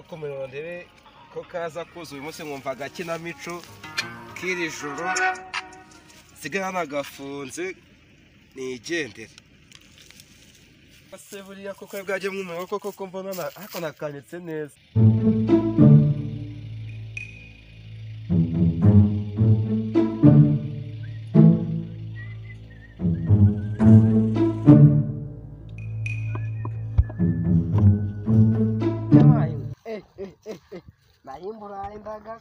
kumenya ndebe ko kaza kuza uyu munsi nkumva agakinamico k'iri joro nsigaye nagafunze nigendere ase buriya koko bwaje mwumenya koko mbona ariko nakanyitse neza Imbura imbaga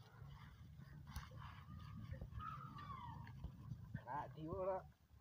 diora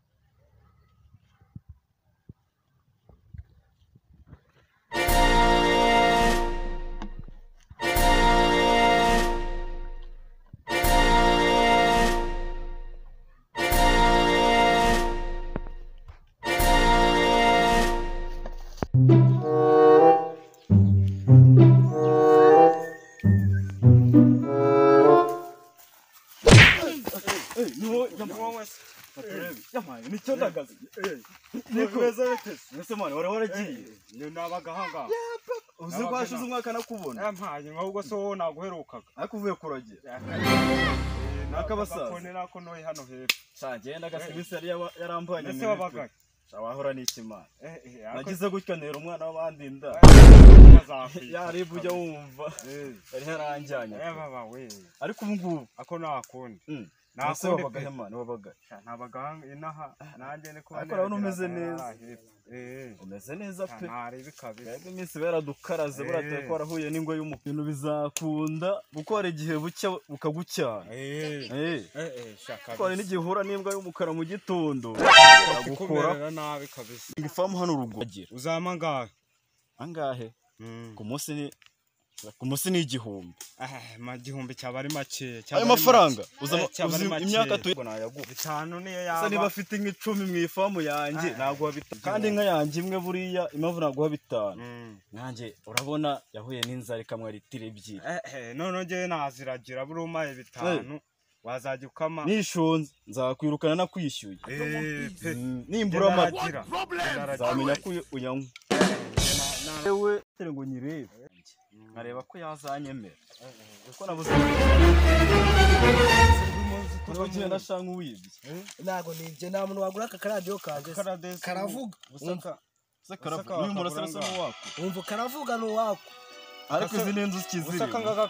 nicyo ndagaze nikweza betese nese mwana waragiye ni nabagahanga uzi kwashize umwaka nakubona yampaye ahubwo so naguherukaga ariko uvuye kuragira nakabasaza konera ko noye hano hepfo cyagenda gasibisi yari yarambanye ese wabagaye wahora n'ikimana nagize gutya ntera umwana w'abandi nda yaribu ujya wumva yari yaranjyanye baba we ariko ubu ngubu ako nakundi nase wabagahema wabagaye ntabaganga inaha nanjye niko ariko urabona umeze neza umeze neza pe ntari bikabije yego iminsi beradukaraze burateye ko warahuye n'ingwe y'umukino bizakunda gukora igihe bucya bukagucyana shaka ko n'igihe uhura n'imbwa y'umukara mu gitondo gukora nabi kabisa ifamu hano urugogira uzama ngahe angahe ku munsi ni igihumbi magihumbi cyaba ari make ayo mafaranga uzi imyaka tuyaguha bitanu niyo yaba niba afite nk'icumi mu ifamu yanjye naguha bitanu kandi inka yanjye imwe buriya impamvu naguha bitanu nanjye urabona yahuye n'inzara ikamwa litiro ebyiri none ngewe naziragira buri umaye bitanu wazajya ukama nishonze nzakwirukana nakwishyuye nimbura amata nzamenya ko uyanywa yewe ngo nyirebe nkareba ko yazanyemera kuko nabuze ugiye nashanga uwibye nago nibye nta muntu wagura aka karadiyo kanjye karavuga uyu murasarasa n'uwako wumva karavuga n'uwako ariko izi n'inzu zikiziri kavuga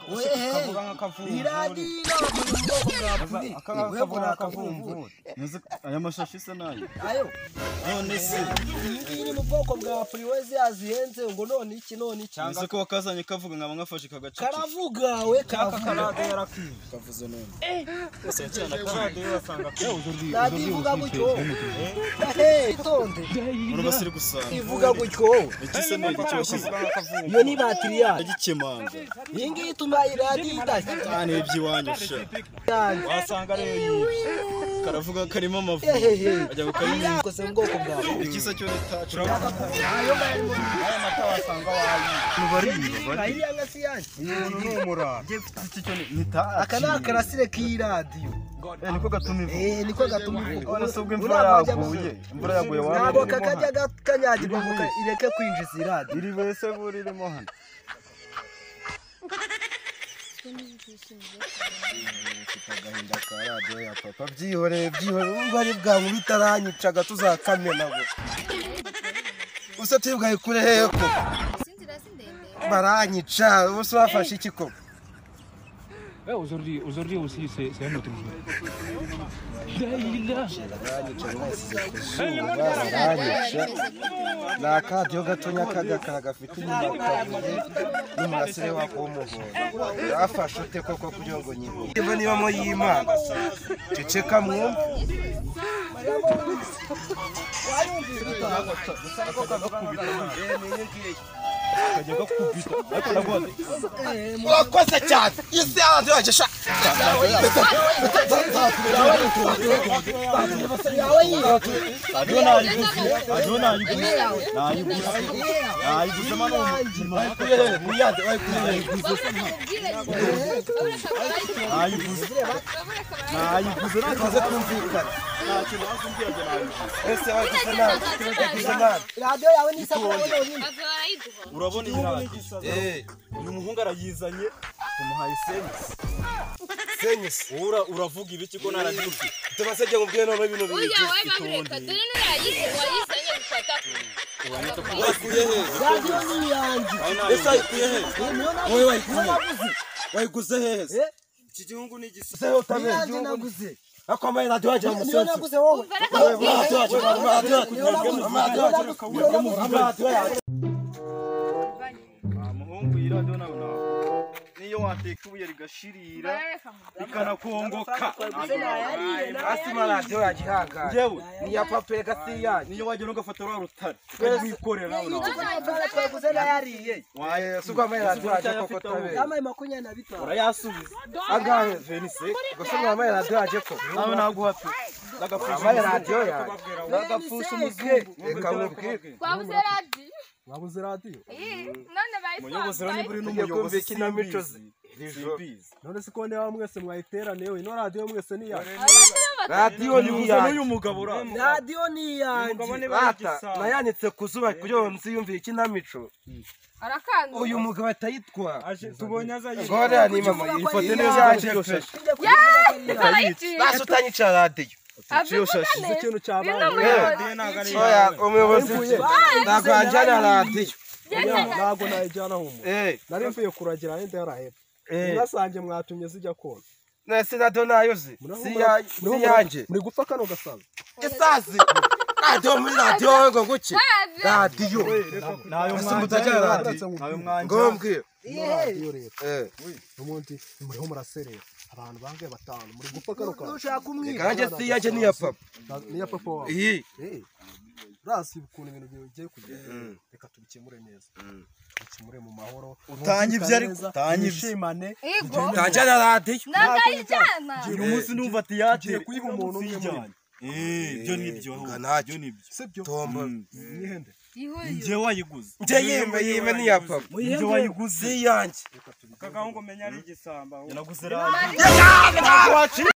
nk'akavumburi aya mashashi se nayo ayo none se iri mu bwoko bwa puriwezi yazihenze ngo none iki cyangwa ko wakazanye kavuga nkaba nkafashe kagace karavuga we karadiyo yarakwiye kavuze none ese cyane karadiyo wasanga nadivuga gutyo tonde urabasiri gusanga ivuga gutyo ikise ni iki washyize iyo ni batiri yayo igikemanga iyi ngiyi ituma iradiyo idashya cyane iby'iwanyu sha wasanga rero karavuga karimo amavu ajya gukarimo kose mu bwoko bwawe ikisa cyo nitacu ayo mata wasanga wayi iriya ngasi yanjye umuntu ni umurara aka ni akarasire k'iradiyo niko gatuma ivuga niko gatuma ivuga ubwo imvura yaguye ntabwo kakajya kanyagirwa ngo ireke kwinjiza iradiyo iri wese buririmo hano agahinda ka radiyo ya papa byihoreye ubwo ari bwawe bitaranyicaga tuzakamena ngo gusa tubwaye kure hehe ko baranyica ubuse bafashe iki koko Aujourd'hui aussi, c'est un autre jour. ni akadiyo gatonya k'agakara gafite inyuma kabiri n'umurasire wako w'umuhondo yafashe ute koko kugira ngo nyine niba mo y'imana ceceka mwumva urakoze cyane isi y'abantu yagesha urabona iyi radiyo uyu muhungu arayizanye tumuhaye senyisi uravuga ibiki ko nta radiyo ufite tubasajya mu bwene none bino Oya wewe babireka dore nurayize wayizanye gufata wakuye he radiyo ni yanjye ese ayikuye he wowe wayiguze hehe iki gihugu ni igisa se utabe yanjye naguze akwambaye radiyo waje mu niyo musensi naguze wowe muhungu iyi radiyo nawe niyo wateka ibuye rigashirira rikanakongoka asima radiyo yaje ihangana njyewe ni ya pape gasi yanjye niyo wagera ugafata rwa rutare rwikorera nawe twaguze nayariye sukwambaye radiyo yaje koko tabe yamaye 25 urayasubiza angahe venise gusa mwambaye radiyo yaje ko nawe naguha pe mwambaye radiyo yaje nagapfusha umuzungu reka mubwire twabuze radiyo wabuze radiyo none umuyobozi rero bayitwaye ni kumva umuyobozi ikinamico none se ko ndeba mwese mwayiteraniye ino radiyo mwese ni yanjye radiyo ni yanjye n'uyu mugabo radiyo ni yanjye bata nayanitse ku zuba kugira ngo nziyumvire ikinamico arakanga uyu mugabo atayitwara tubonye azanye ngora ni mama yifote neza yaje basi utanyica radiyo uzi ikintu cyabaye oya umuyobozi ndagwanjana radiyo ntabwo nayijyana humo nari mvuye kuragira ninde yaraheba mwasange mwatumye zijya kona nese radiyo nayo si yanjye muri gupfa kano gasaza isazi radiyo muri radiyo ngo nguki radiyo nayo mutajya radiyo ngombwira radiyo rero ubundi muriho muraserera abantu bangaye batanu muri gupfa kano kantu ushaka umwiga kanjye si yanjye ni ya papa ni ya papa wawe iyi rasi ukuntu ibintu bigiye kugenda reka tubikemure neza tubikemure mu mahoro utanye ibyo ariko utanye ibishimane tanjana radiyo nagayijyana uyu munsi numva ati yagiye kuyiha umuntu umwe muri ibyo nibyo ntacyo sibyo tombo mwihende njye wayiguze njye yime ni ya papa njye wayiguze si yanjye kagahungu menya ari igisamba naguze radiyo